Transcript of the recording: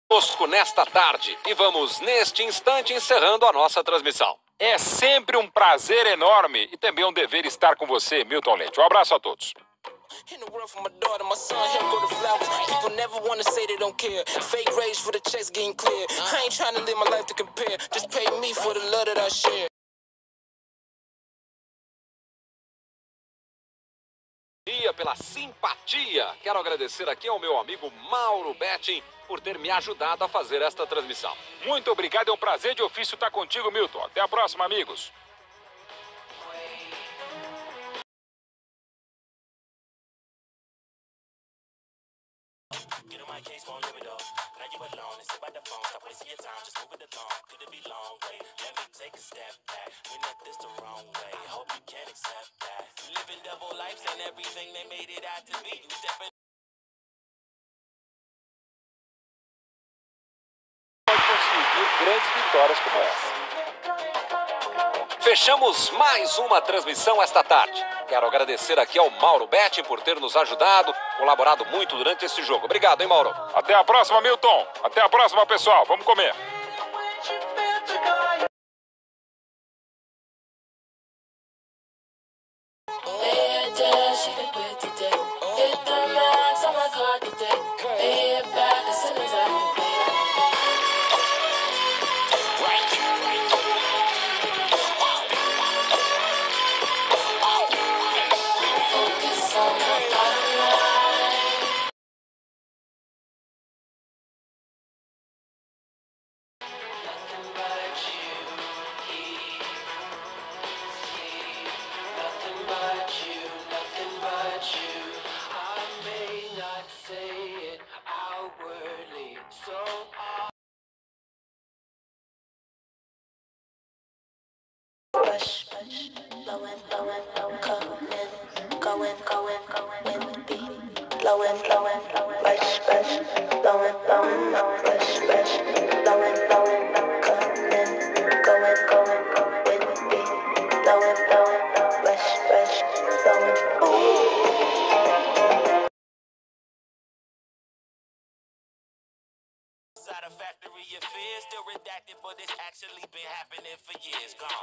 Conosco nesta tarde e vamos neste instante encerrando a nossa transmissão. É sempre um prazer enorme e também um dever estar com você, Milton Leite. Um abraço a todos. In the world for my daughter, my son, him go to flowers. People never wanna say they don't care. Fake rage for the checks getting clear. I ain't trying to live my life to compare. Just pay me for the love that I share. Pela simpatia. Quero agradecer aqui ao meu amigo Mauro Betting por ter me ajudado a fazer esta transmissão. Muito obrigado, é um prazer de ofício estar contigo, Milton. Até a próxima, amigos. Pode conseguir grandes vitórias como essa. Fechamos mais uma transmissão esta tarde. Quero agradecer aqui ao Mauro Betting por ter nos ajudado, colaborado muito durante esse jogo. Obrigado, hein, Mauro? Até a próxima, Milton. Até a próxima, pessoal. Vamos comer. Factory affair, still redacted, but it's actually been happening for years. Gone.